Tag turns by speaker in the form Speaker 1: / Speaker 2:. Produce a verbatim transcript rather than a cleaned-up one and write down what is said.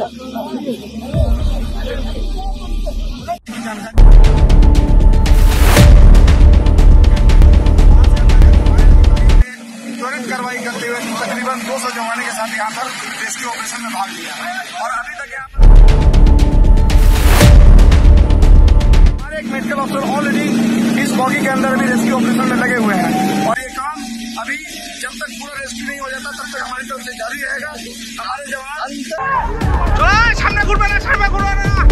Speaker 1: त्वरित कार्रवाई करते हुए तकरीबन दो सौ जवानों के साथ यहाँ पर रेस्क्यू ऑपरेशन में भाग लिया और अभी तक यहाँ पर हमारे एक मेडिकल अफसर ऑलरेडी इस बॉगी के अंदर भी रेस्क्यू ऑपरेशन में लगे हुए हैं और ये काम अभी जब तक पूरा रेस्क्यू नहीं हो जाता तब तक हमारी तरफ से जारी रहेगा। हमारे जवान सामने घुटबे ना, सामने घुटबे ना।